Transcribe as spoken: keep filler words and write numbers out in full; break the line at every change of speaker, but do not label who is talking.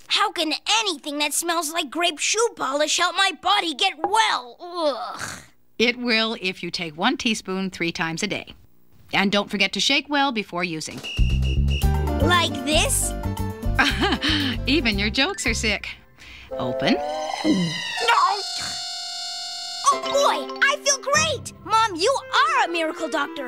How can anything that smells like grape shoe polish help my body get well? Ugh.
It will if you take one teaspoon three times a day. And don't forget to shake well before using.
Like this?
Even your jokes are sick. Open.
No! Oh boy, I feel great! Mom, you are a miracle doctor.